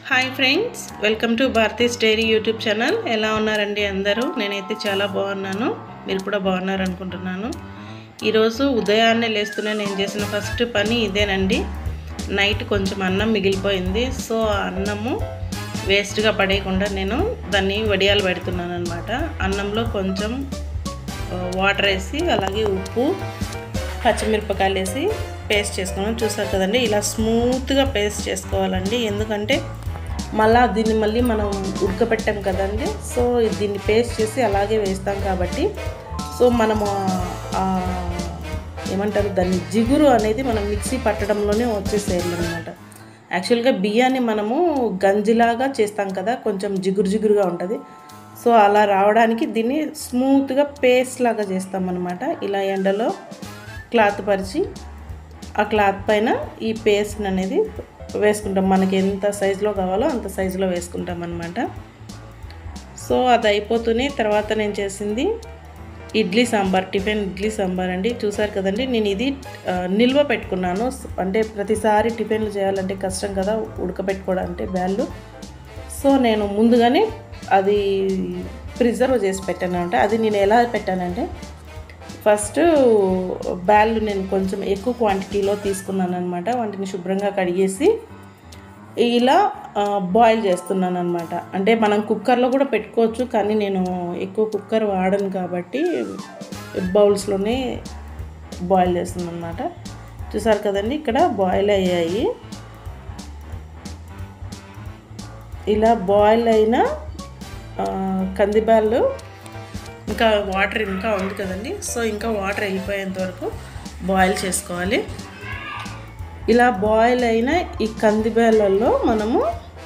Hi friends, welcome to Bharati's diary YouTube channel. ఎలా ఉన్నారండి అందరూ? నేనైతే చాలా బాగున్నాను, మీరు కూడా బాగున్నారు అనుకుంటున్నాను. ఈరోజు ఉదయాన్నే లేస్తూనే నేను చేసిన ఫస్ట్ పని ఇదేనండి. నైట్ కొంచెం అన్నం మిగిలిపోయింది, సో ఆ అన్నము వేస్ట్గా పడేయకుండా నేను దాన్ని వడియాలు పెడుతున్నాను అనమాట. అన్నంలో కొంచెం వాటర్ వేసి, అలాగే ఉప్పు, పచ్చిమిరపకాయలు వేసి పేస్ట్ చేసుకున్నాను. చూసారు కదండి, ఇలా స్మూత్గా పేస్ట్ చేసుకోవాలండి. ఎందుకంటే దీన్ని మనం ఉడకబెట్టాం కదండి, సో దీన్ని పేస్ట్ చేసి అలాగే వేస్తాం కాబట్టి, సో మనము ఏమంటారు దాన్ని జిగురు అనేది మనం మిక్సీ పట్టడంలోనే వచ్చేసేయాలన్నమాట. యాక్చువల్గా బియ్యాన్ని మనము గంజిలాగా చేస్తాం కదా, కొంచెం జిగురుగా ఉంటుంది. సో అలా రావడానికి దీన్ని స్మూత్గా పేస్ట్ లాగా చేస్తామన్నమాట. ఇలా ఎండలో క్లాత్ పరిచి ఆ క్లాత్ పైన ఈ పేస్ట్ అనేది వేసుకుంటాం. మనకి ఎంత సైజులో కావాలో అంత సైజులో వేసుకుంటాం అన్నమాట. సో అది అయిపోతూనే తర్వాత నేను చేసింది ఇడ్లీ సాంబార్, టిఫిన్ ఇడ్లీ సాంబార్ అండి. చూసారు కదండి, నేను ఇది నిల్వ పెట్టుకున్నాను. అంటే ప్రతిసారి టిఫిన్లు చేయాలంటే కష్టం కదా ఉడకబెట్టుకోవడానికి బ్యాళ్ళు. సో నేను ముందుగానే అది ప్రిజర్వ్ చేసి పెట్టాను అనమాట. అది నేను ఎలా పెట్టానంటే, ఫస్ట్ బ్యాళ్ళు నేను కొంచెం ఎక్కువ క్వాంటిటీలో తీసుకున్నాను అనమాట. వాటిని శుభ్రంగా కడిగేసి ఇలా బాయిల్ చేస్తున్నాను అనమాట. అంటే మనం కుక్కర్లో కూడా పెట్టుకోవచ్చు, కానీ నేను ఎక్కువ కుక్కర్ వాడను కాబట్టి బౌల్స్లోనే బాయిల్ చేస్తున్నాను అనమాట. చూసారు కదండి, ఇక్కడ బాయిల్ అయ్యాయి. ఇలా బాయిల్ అయిన కందిబ్యాళ్ళు, ఇంకా వాటర్ ఇంకా ఉంది కదండి, సో ఇంకా వాటర్ వెళ్ళిపోయేంత వరకు బాయిల్ చేసుకోవాలి. ఇలా బాయిల్ అయిన ఈ కందిబ్యాళ్ళల్లో మనము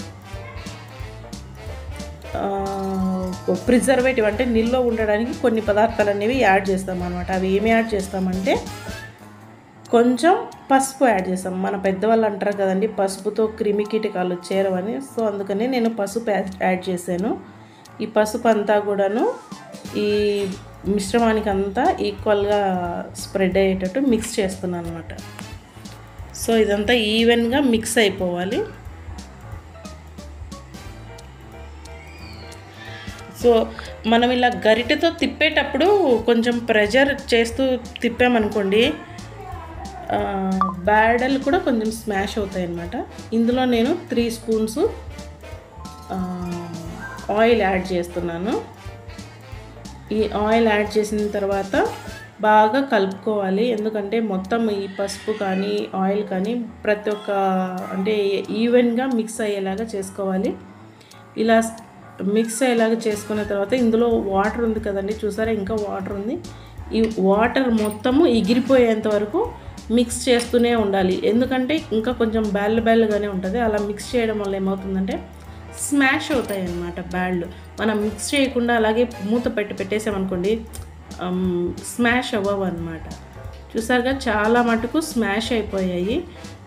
ప్రిజర్వేటివ్ అంటే నిల్వ ఉండడానికి కొన్ని పదార్థాలు అనేవి యాడ్ చేస్తాం అన్నమాట. అవి ఏమి యాడ్ చేస్తామంటే, కొంచెం పసుపు యాడ్ చేస్తాం. మన పెద్దవాళ్ళు అంటారు కదండి, పసుపుతో క్రిమి కీటకాలు చేరవని. సో అందుకని నేను పసుపు యాడ్ చేశాను. ఈ పసుపు అంతా కూడాను ఈ మిశ్రమానికి అంతా ఈక్వల్గా స్ప్రెడ్ అయ్యేటట్టు మిక్స్ చేస్తున్నాను అనమాట. సో ఇదంతా ఈవెన్గా మిక్స్ అయిపోవాలి. సో మనం ఇలా గరిటెతో తిప్పేటప్పుడు కొంచెం ప్రెషర్ చేస్తూ తిప్పామనుకోండి, బ్యాడలు కూడా కొంచెం స్మాష్ అవుతాయి అన్నమాట. ఇందులో నేను 3 స్పూన్స్ ఆయిల్ యాడ్ చేస్తున్నాను. ఈ ఆయిల్ యాడ్ చేసిన తర్వాత బాగా కలుపుకోవాలి. ఎందుకంటే మొత్తం ఈ పసుపు కానీ ఆయిల్ కానీ ప్రతి ఒక్క అంటే ఈవెన్గా మిక్స్ అయ్యేలాగా చేసుకోవాలి. ఇలా మిక్స్ అయ్యేలాగా చేసుకున్న తర్వాత ఇందులో వాటర్ ఉంది కదండి, చూసారా ఇంకా వాటర్ ఉంది. ఈ వాటర్ మొత్తము ఎగిరిపోయేంత వరకు మిక్స్ చేస్తూనే ఉండాలి. ఎందుకంటే ఇంకా కొంచెం బ్యాళ్ళుగానే ఉంటుంది. అలా మిక్స్ చేయడం వల్ల ఏమవుతుందంటే స్మాష్ అవుతాయి అన్నమాట బ్యాళ్ళు. మనం మిక్స్ చేయకుండా అలాగే మూత పెట్టేసామనుకోండి, స్మాష్ అవ్వవు అన్నమాట. చూసారుగా చాలా మటుకు స్మాష్ అయిపోయాయి.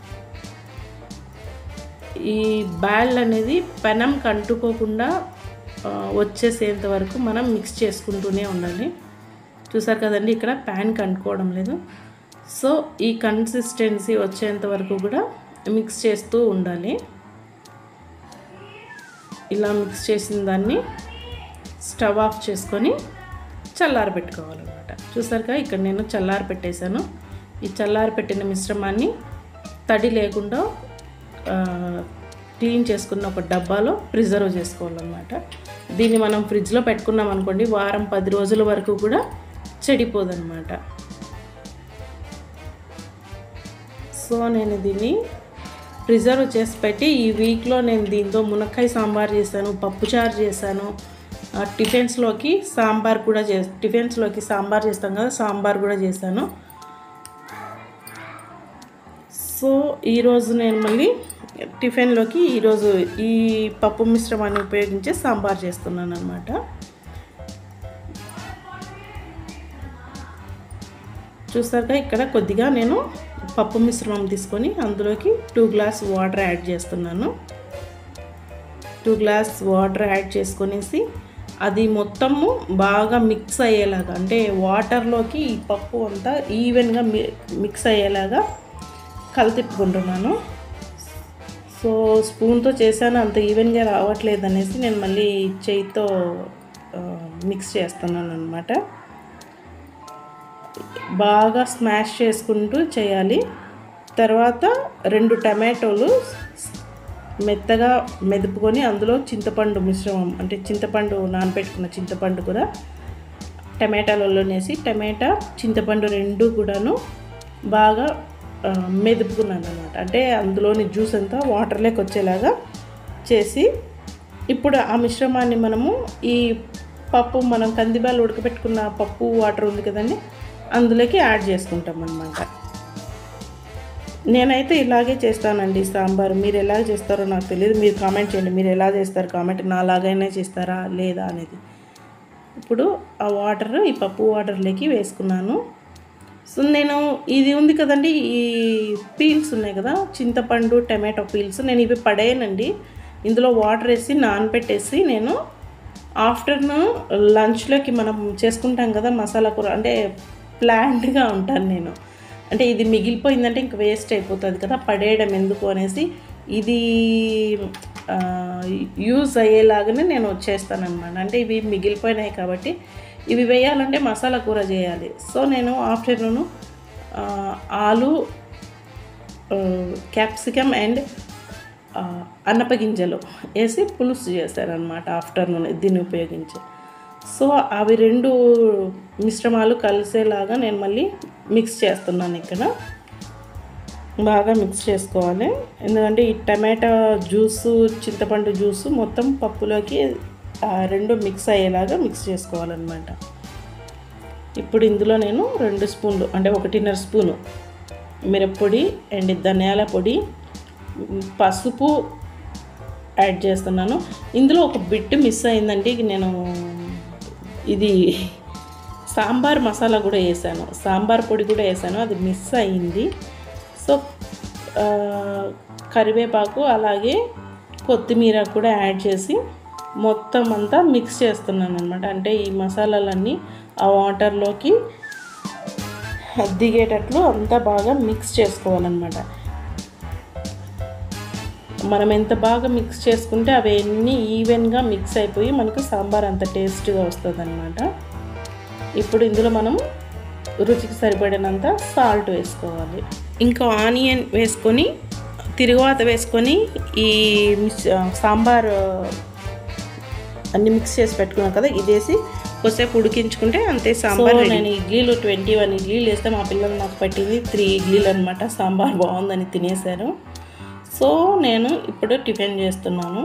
ఈ బ్యాళ్ళు అనేది పెనంకి అంటుకోకుండా వచ్చేసేంత వరకు మనం మిక్స్ చేసుకుంటూనే ఉండాలి. చూసారు కదండి, ఇక్కడ ప్యాన్కి అంటుకోవడం లేదు. సో ఈ కన్సిస్టెన్సీ వచ్చేంత వరకు కూడా మిక్స్ చేస్తూ ఉండాలి. ఇలా మిక్స్ చేసిన దాన్ని స్టవ్ ఆఫ్ చేసుకొని చల్లారబెట్టుకోవాలన్నమాట. చూసారుగా ఇక్కడ నేను చల్లారబెట్టేశాను. ఈ చల్లారబెట్టిన మిశ్రమాన్ని తడి లేకుండా క్లీన్ చేసుకున్న ఒక డబ్బాలో ప్రిజర్వ్ చేసుకోవాలన్నమాట. దీన్ని మనం ఫ్రిడ్జ్లో పెట్టుకున్నాం అనుకోండి, వారం 10 రోజుల వరకు కూడా చెడిపోదన్నమాట. సో నేను దీన్ని ప్రిజర్వ్ చేసి పెట్టి ఈ వీక్లో నేను దీంతో మునక్కాయ సాంబార్ చేశాను, పప్పుచారు చేశాను, టిఫిన్స్లోకి సాంబార్ కూడా టిఫిన్స్లోకి సాంబార్ చేస్తాం కదా, సాంబార్ కూడా చేశాను. సో ఈరోజు నేను మళ్ళీ టిఫిన్లోకి ఈరోజు ఈ పప్పు మిశ్రమాన్ని ఉపయోగించి సాంబార్ చేస్తున్నాను అన్నమాట. చూసాక ఇక్కడ కొద్దిగా నేను పప్పు మిశ్రమం తీసుకొని అందులోకి 2 గ్లాస్ వాటర్ యాడ్ చేస్తున్నాను. 2 గ్లాస్ వాటర్ యాడ్ చేసుకొనేసి అది మొత్తము బాగా మిక్స్ అయ్యేలాగా, అంటే వాటర్లోకి ఈ పప్పు అంతా ఈవెన్గా మిక్స్ అయ్యేలాగా కలితిప్పుకుంటున్నాను. సో స్పూన్తో చేశాను, అంత ఈవెన్గా రావట్లేదు అనేసి నేను మళ్ళీ చేయితో మిక్స్ చేస్తున్నాను అనమాట. బాగా స్మాష్ చేసుకుంటూ చేయాలి. తర్వాత 2 టమాటోలు మెత్తగా మెదుపుకొని అందులో చింతపండు మిశ్రమం, అంటే చింతపండు నానబెట్టుకున్న చింతపండు కూడా టమాటాలలో వేసి టమాటా చింతపండు 2 కూడాను బాగా మెదుపుకున్నాను అనమాట. అంటే అందులోని జ్యూస్ అంతా వాటర్లోకి వచ్చేలాగా చేసి, ఇప్పుడు ఆ మిశ్రమాన్ని మనము ఈ పప్పు, మనం కందిబ్యాలు ఉడకబెట్టుకున్న పప్పు వాటర్ ఉంది కదండి, అందులోకి యాడ్ చేసుకుంటాం అన్నమాట. నేనైతే ఇలాగే చేస్తానండి సాంబార్. మీరు ఎలా చేస్తారో నాకు తెలియదు, మీరు కామెంట్ చేయండి. మీరు ఎలా చేస్తారు కామెంట్, నాలాగైనా చేస్తారా లేదా అనేది. ఇప్పుడు ఆ వాటర్ ఈ పప్పు వాటర్లోకి వేసుకున్నాను. సో నేను ఇది ఉంది కదండి, ఈ పీల్స్ ఉన్నాయి కదా, చింతపండు టమాటో పీల్స్, నేను ఇవి పడేయనండి. ఇందులో వాటర్ వేసి నానబెట్టేసి నేను ఆఫ్టర్నూన్ లంచ్లోకి మనం చేసుకుంటాం కదా మసాలా కూర, అంటే ప్లాన్డ్గా ఉంటాను నేను. అంటే ఇది మిగిలిపోయిందంటే ఇంక వేస్ట్ అయిపోతుంది కదా, పడేయడం ఎందుకు అనేసి ఇది యూజ్ అయ్యేలాగానే నేను వచ్చేస్తానమాట. అంటే ఇవి మిగిలిపోయినాయి కాబట్టి ఇవి వేయాలంటే మసాలా కూర చేయాలి. సో నేను ఆఫ్టర్నూను ఆలు, క్యాప్సికమ్ అండ్ అన్నపగింజలు వేసి పులుసు చేశారనమాట ఆఫ్టర్నూన్ దీన్ని ఉపయోగించి. సో అవి 2 మిశ్రమాలు కలిసేలాగా నేను మళ్ళీ మిక్స్ చేస్తున్నాను. ఇక్కడ బాగా మిక్స్ చేసుకోవాలి, ఎందుకంటే ఈ టమాటా జ్యూసు చింతపండు జ్యూసు మొత్తం పప్పులోకి 2 మిక్స్ అయ్యేలాగా మిక్స్ చేసుకోవాలన్నమాట. ఇప్పుడు ఇందులో నేను 2 స్పూన్లు, అంటే 1.5 స్పూను మిరప్పొడి అండ్ ధనియాల పొడి, పసుపు యాడ్ చేస్తున్నాను. ఇందులో ఒక బిట్ మిస్ అయిందండి, నేను ఇది సాంబార్ మసాలా కూడా వేసాను, సాంబార్ పొడి కూడా వేసాను, అది మిస్ అయింది. సో కరివేపాకు అలాగే కొత్తిమీర కూడా యాడ్ చేసి మొత్తం అంతా మిక్స్ చేస్తున్నాను అనమాట. అంటే ఈ మసాలాలన్నీ ఆ వాటర్లోకి దిగేటట్లు అంతా బాగా మిక్స్ చేసుకోవాలన్నమాట. మనం ఎంత బాగా మిక్స్ చేసుకుంటే అవన్నీ ఈవెన్గా మిక్స్ అయిపోయి మనకు సాంబార్ అంత టేస్ట్గా వస్తుంది అనమాట. ఇప్పుడు ఇందులో మనం రుచికి సరిపడినంత సాల్ట్ వేసుకోవాలి. ఇంకా ఆనియన్ వేసుకొని తిరుగువాత వేసుకొని ఈ సాంబార్ అన్ని మిక్స్ చేసి పెట్టుకున్నాం కదా, ఇదేసి కొద్దిసేపు ఉడికించుకుంటే అంతే సాంబార్. నేను ఇడ్లీలు 21 ఇడ్లీలు వేస్తే మా పిల్లలు నాకు పట్టింది 3 ఇడ్లీలు అనమాట. సాంబార్ బాగుందని తినేశారు. సో నేను ఇప్పుడు టిఫిన్ చేస్తున్నాను.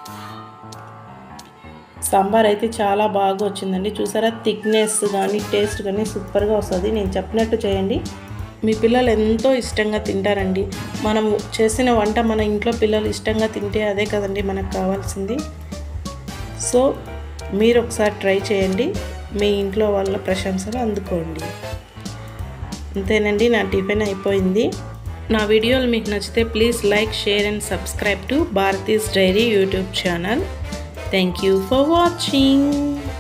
సాంబార్ అయితే చాలా బాగా వచ్చిందండి, చూసారా, థిక్నెస్ కానీ టేస్ట్ కానీ సూపర్గా వస్తుంది. నేను చెప్పినట్టు చేయండి, మీ పిల్లలు ఎంతో ఇష్టంగా తింటారండి. మనం చేసిన వంట మన ఇంట్లో పిల్లలు ఇష్టంగా తింటే అదే కదండి మనకు కావాల్సింది. సో మీరు ఒకసారి ట్రై చేయండి, మీ ఇంట్లో వాళ్ళ ప్రశంసలు అందుకోండి. అంతేనండి, నా టిఫిన్ అయిపోయింది. నా వీడియోలు మీకు నచ్చితే please like, share and subscribe to Bharati's diary YouTube channel. Thank you for watching.